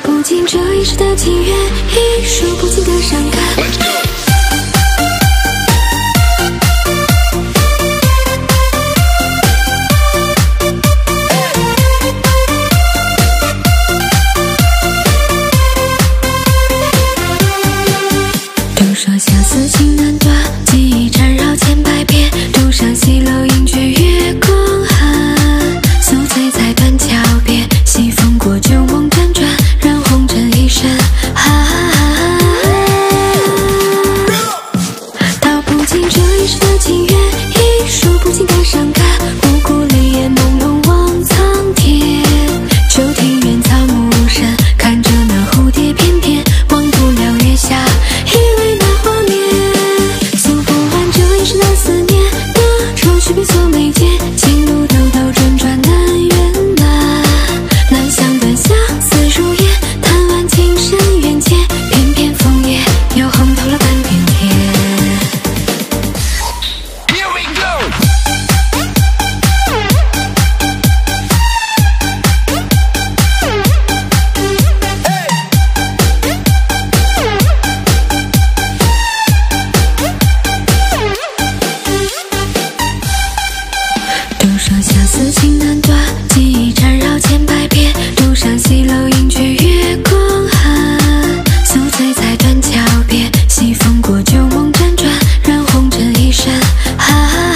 不尽这一世的情缘，一数不尽的伤感。都说相思情难断，记忆缠绕千百遍。独上西楼映绝月光寒，宿醉在断桥边，西风过旧梦辗转，染红尘一身寒。道不尽这一世的情缘，一数不尽的伤感。无辜泪眼朦胧望苍天，旧庭院草木深，看着那蝴蝶翩翩，忘不了月下依偎那画面。诉不完这一世的思念，那愁绪笔锁眉间，情路兜兜转转难圆满。难相断相思如烟，贪玩情深缘浅，偏偏枫叶又红透了半边天。都说相思情难断，记忆缠绕千百遍。独上西楼映绝月光寒，宿醉在断桥边，西风过旧梦辗转，染红尘一身寒。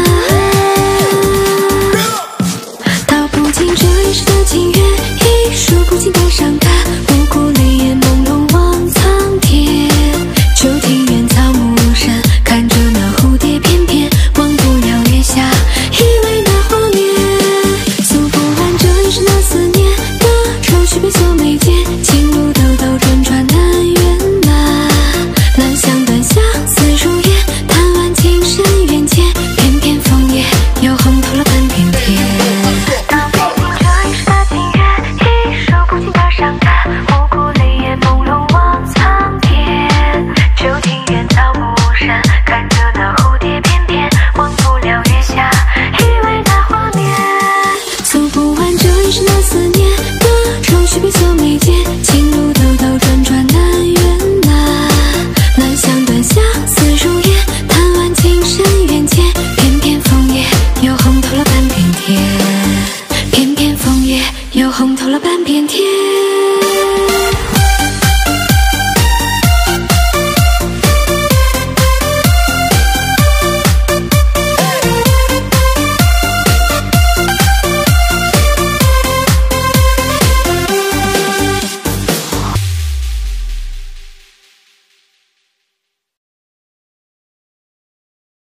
道不尽这一世的情缘，一数不尽的伤感。无辜泪眼朦胧望苍天，旧庭院草木深，看着那蝴蝶翩翩，忘不了月下依偎那画面。诉不完这一世的思念，那愁绪笔锁眉间，情路兜兜转转难圆满。难相断相思如烟，贪玩情深缘浅，偏偏枫叶又红透了半边天。道不尽这一世的情缘，一数不尽的伤感。无辜泪眼朦胧望苍天，旧庭院草木深，看着那蝴蝶翩翩，忘不了月下依偎那画面。诉不完这一世的思念，那愁绪笔锁眉间，情路兜兜转转难圆满。难相断相思如烟，贪玩情深缘浅，偏偏枫叶又红透了半边天。偏偏枫叶又红透了半边天。